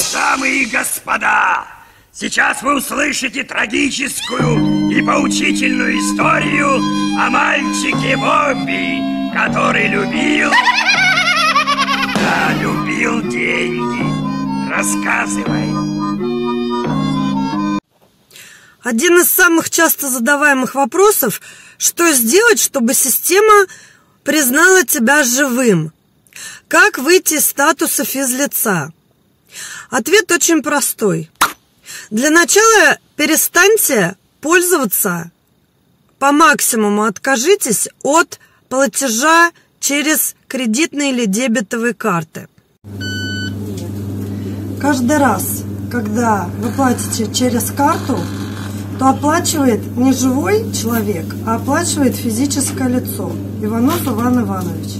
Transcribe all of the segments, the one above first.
Дамы и господа, сейчас вы услышите трагическую и поучительную историю о мальчике Бобби, который любил деньги. Рассказывай. Один из самых часто задаваемых вопросов: что сделать, чтобы система признала тебя живым? Как выйти из статуса физлица? Ответ очень простой. Для начала перестаньте пользоваться, по максимуму откажитесь от платежа через кредитные или дебетовые карты. Каждый раз, когда вы платите через карту, то оплачивает не живой человек, а оплачивает физическое лицо. Иванов Иван Иванович.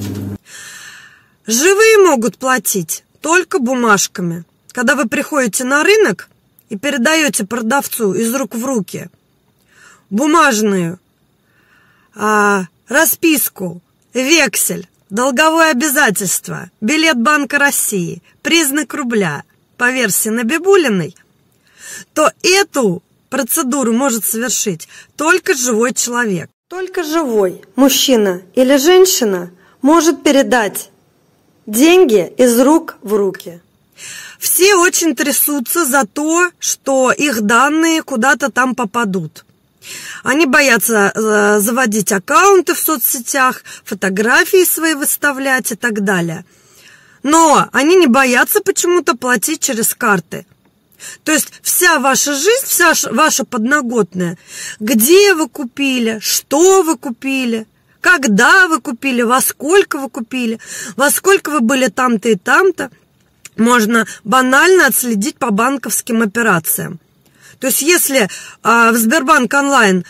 Живые могут платить только бумажками. Когда вы приходите на рынок и передаете продавцу из рук в руки бумажную расписку, вексель, долговое обязательство, билет Банка России, признак рубля по версии Набибуллиной, то эту процедуру может совершить только живой человек. Только живой мужчина или женщина может передать деньги из рук в руки. Все очень трясутся за то, что их данные куда-то там попадут. Они боятся заводить аккаунты в соцсетях, фотографии свои выставлять и так далее. Но они не боятся почему-то платить через карты. То есть вся ваша жизнь, вся ваша подноготная, где вы купили, что вы купили, когда вы купили, во сколько вы купили, во сколько вы были там-то и там-то, можно банально отследить по банковским операциям. То есть если в Сбербанк онлайн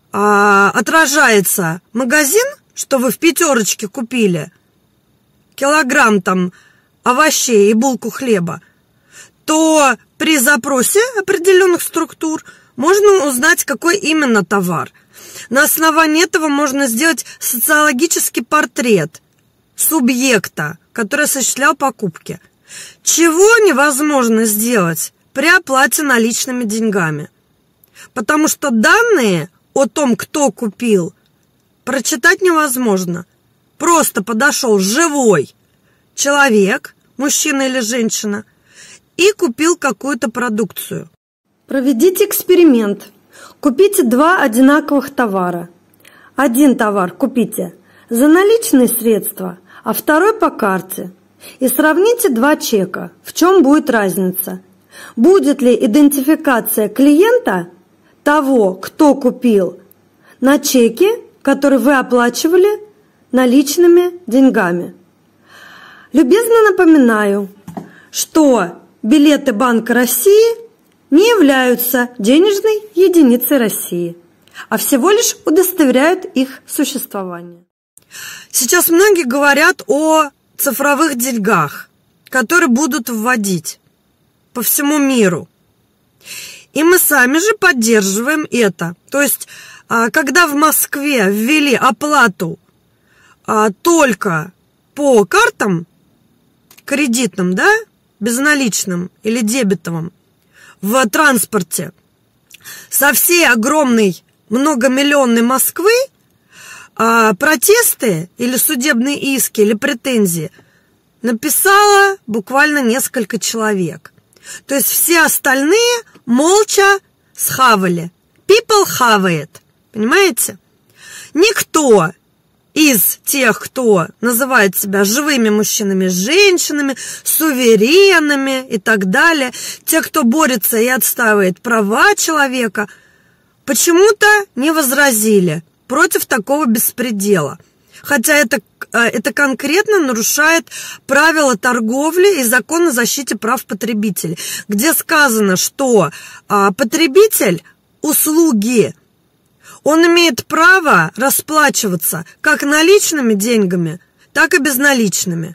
отражается магазин, что вы в пятерочке купили килограмм там овощей и булку хлеба, то при запросе определенных структур можно узнать, какой именно товар. На основании этого можно сделать социологический портрет субъекта, который осуществлял покупки. Чего невозможно сделать при оплате наличными деньгами? Потому что данные о том, кто купил, прочитать невозможно. Просто подошел живой человек, мужчина или женщина, и купил какую-то продукцию. Проведите эксперимент. Купите два одинаковых товара. Один товар купите за наличные средства, а второй по карте. И сравните два чека. В чем будет разница? Будет ли идентификация клиента, того, кто купил, на чеке, который вы оплачивали наличными деньгами? Любезно напоминаю, что билеты Банка России не являются денежной единицей России, а всего лишь удостоверяют их существование. Сейчас многие говорят о цифровых деньгах, которые будут вводить по всему миру. И мы сами же поддерживаем это. То есть, когда в Москве ввели оплату только по картам кредитным, да, безналичным или дебетовым в транспорте, со всей огромной многомиллионной Москвы протесты или судебные иски или претензии написало буквально несколько человек. То есть все остальные молча схавали. People хавает. Понимаете? Никто из тех, кто называет себя живыми мужчинами, женщинами, суверенами и так далее, те, кто борется и отстаивает права человека, почему-то не возразили против такого беспредела. Хотя это конкретно нарушает правила торговли и закон о защите прав потребителей, где сказано, что потребитель услуги, он имеет право расплачиваться как наличными деньгами, так и безналичными.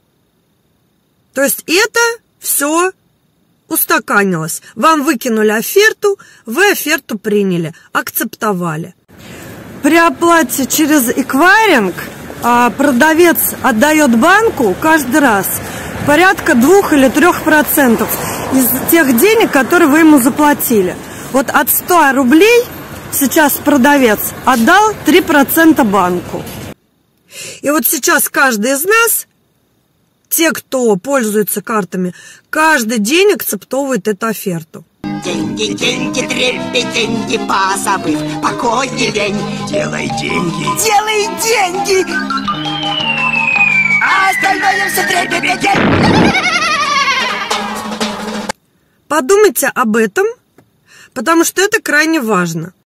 То есть это все устаканилось. Вам выкинули оферту, вы оферту приняли, акцептовали. При оплате через эквайринг продавец отдает банку каждый раз порядка 2 или 3% из тех денег, которые вы ему заплатили. Вот от 100 рублей сейчас продавец отдал 3% банку. И вот сейчас каждый из нас, те, кто пользуется картами, каждый день акцептовывает эту оферту. Деньги, деньги, трепи, деньги, позабыв покой и лень. Делай деньги. Делай деньги, а остальное все трепи. Подумайте об этом, потому что это крайне важно.